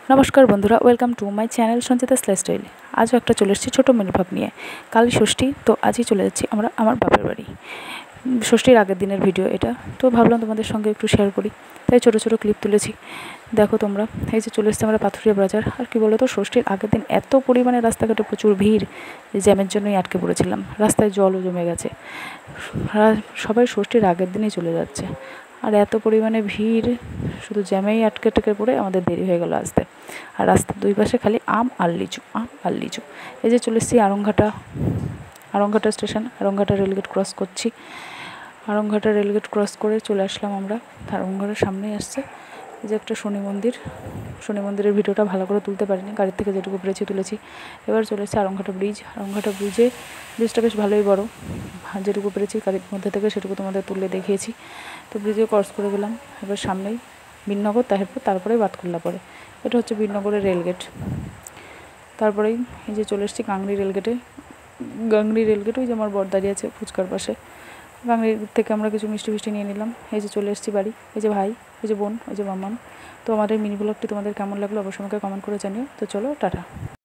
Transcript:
নমস্কার বন্ধুরা, welcome to my channel Sanchita lifestyle. আজও একটা চলে এসেছি ছোটো মেনু ভাব নিয়ে। কাল ষষ্ঠী, তো আজই চলে যাচ্ছি আমরা আমার বাপের বাড়ি। ষষ্ঠীর আগের দিনের ভিডিও এটা, তো ভাবলাম তোমাদের সঙ্গে একটু শেয়ার করি, তাই ছোটো ছোটো ক্লিপ তুলেছি। দেখো তোমরা, এই যে চলে এসেছি আমরা পাথুরিয়া বাজার। আর কি বলো তো, ষষ্ঠীর আগের দিন এত পরিমাণে রাস্তাঘাটে প্রচুর ভিড়, জ্যামের জন্যই আটকে পড়েছিলাম, রাস্তায় জলও জমে গেছে। সবাই ষষ্ঠীর আগের দিনই চলে যাচ্ছে, আর এত পরিমাণে ভিড়, শুধু জ্যামেই আটকে পড়ে আমাদের দেরি হয়ে গেল আসতে। আর রাস্তার দুই পাশে খালি আম আর লিচু। এই যে চলে এসেছি Aranghata station, Aranghata rail gate cross করছি। আড়ংঘাটা রেলগেট ক্রস করে চলে আসলাম আমরা। আড়ংঘাটার সামনেই আসছে এই যে একটা শনি মন্দিরের ভিডিওটা ভালো করে তুলতে পারিনি, গাড়ির থেকে যেটুকু পেরেছি তুলেছি। এবার চলে এসেছি আড়ংঘাটা ব্রিজটা বেশ ভালোই বড়, যেটুকু পেরেছি গাড়ির মধ্যে থেকে সেটুকু তোমাদের তুলে দেখিয়েছি। তো ব্রিজে ক্রস করে গেলাম, এবার সামনেই বীরনগর, তারপরেই বাতকুল্লা পড়ে। এটা হচ্ছে বীরনগরের রেলগেট। তারপরেই এই যে চলে এসেছি গাংনি রেলগেট। ওই যে আমার বর দাঁড়িয়ে আছে ফুচকার পাশে। গাংনির থেকে আমরা কিছু মিষ্টি নিয়ে নিলাম। এই যে চলে এসেছি বাড়ি। এই যে ভাই, এই যে বোন, এই যে মাম্মাম। তো আমাদের মিনি ব্লগটি তোমাদের কেমন লাগলো অবশ্যই আমাকে কমেন্ট করে জানিও। তো চলো, টাটা।